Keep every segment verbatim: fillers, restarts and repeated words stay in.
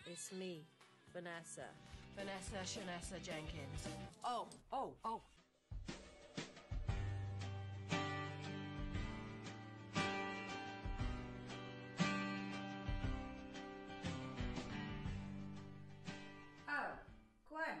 It's me, Vanessa. Vanessa Shanessa Jenkins. Oh, oh, oh. Oh, Gwen.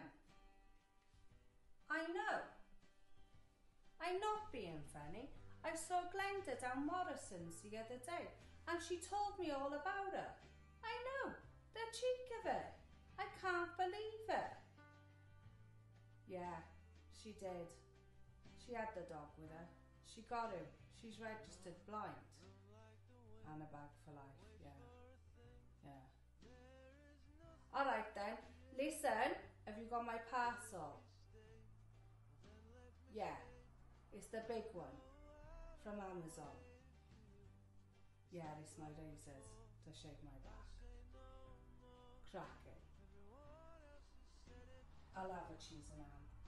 I know. I'm not being funny. I saw Glenda down Morrison's the other day and she told me all about her. I know, the cheek of it. I can't believe it. Yeah, she did. She had the dog with her. She got him. She's registered blind. And a bag for life, yeah. Yeah. All right then. Listen, have you got my parcel? Yeah, it's the big one from Amazon. Yeah, it's my razors to shave my back. Cracking. I'll have a cheese and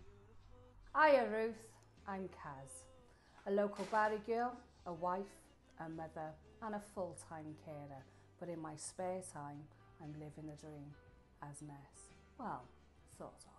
ham. Hiya Ruth, I'm Kaz, a local Barry girl, a wife, a mother and a full-time carer, but in my spare time I'm living the dream as Ness. Well, sort of.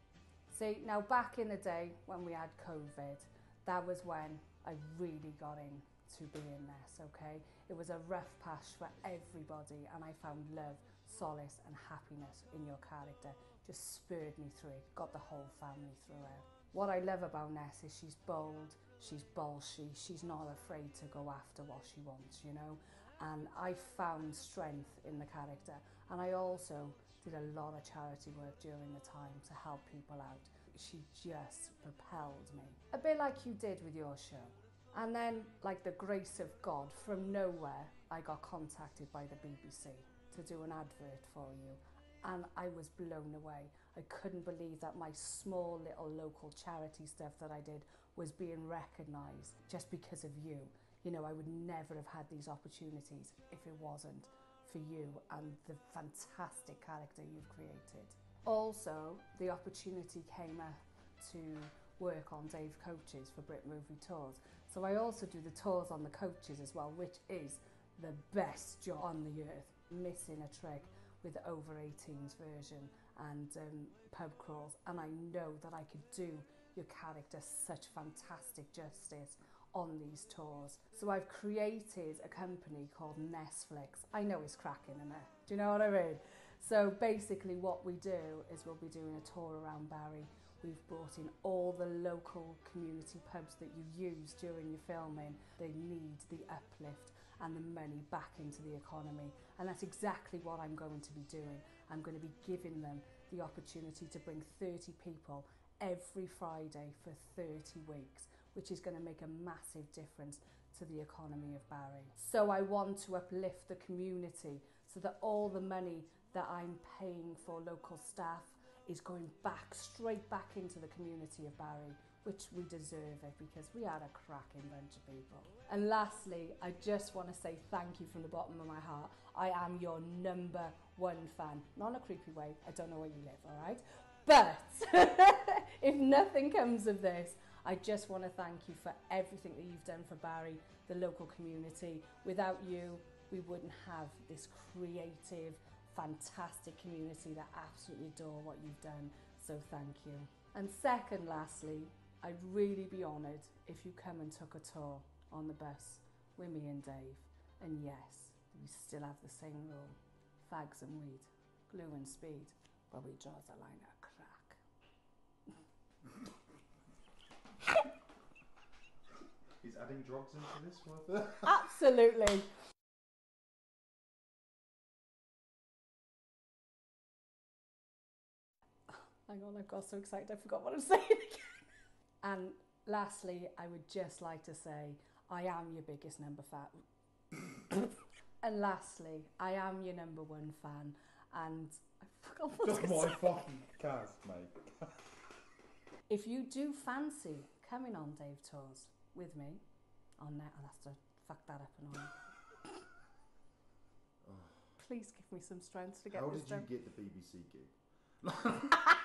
See, now back in the day when we had COVID, that was when I really got into being Ness, okay? It was a rough patch for everybody and I found love, solace and happiness in your character. Just spurred me through it, got the whole family through it. What I love about Ness is she's bold, she's bolshy, she's not afraid to go after what she wants, you know? And I found strength in the character. And I also did a lot of charity work during the time to help people out. She just propelled me. A bit like you did with your show. And then, like the grace of God, from nowhere, I got contacted by the B B C to do an advert for you. And I was blown away. I couldn't believe that my small little local charity stuff that I did was being recognised just because of you. You know, I would never have had these opportunities if it wasn't for you and the fantastic character you've created. Also, the opportunity came up to work on Dave Coaches for Brit Movie Tours. So I also do the tours on the coaches as well, which is the best job on the earth. Missing a trick with the over eighteens version and um, pub crawls, and I know that I could do your character such fantastic justice on these tours. So I've created a company called Nessflix. I know it's cracking in it. Do you know what I mean? So basically what we do is we'll be doing a tour around Barry. We've brought in all the local community pubs that you use during your filming. They need the uplift and the money back into the economy. And that's exactly what I'm going to be doing. I'm going to be giving them the opportunity to bring thirty people every Friday for thirty weeks, which is going to make a massive difference to the economy of Barry. So I want to uplift the community so that all the money that I'm paying for local staff is going back, straight back into the community of Barry, which we deserve it because we are a cracking bunch of people. And lastly, I just want to say thank you from the bottom of my heart. I am your number one fan. Not in a creepy way, I don't know where you live, all right? But if nothing comes of this, I just want to thank you for everything that you've done for Barry, the local community. Without you, we wouldn't have this creative, fantastic community that absolutely adore what you've done. So thank you. And second, lastly, I'd really be honoured if you come and took a tour on the bus with me and Dave. And yes, we still have the same rule. Fags and weed, glue and speed, but we draw the line at crack. Is adding drugs into this worth it? Absolutely. Hang on, I got so excited I forgot what I'm saying again. And lastly, I would just like to say, I am your biggest number fan. And lastly, I am your number one fan. And I forgot what Just to my say. fucking cast, mate. If you do fancy coming on Dave Tours with me, on net, I'll have to fuck that up and on. Please give me some strength to get How this did you done. get the B B C gig?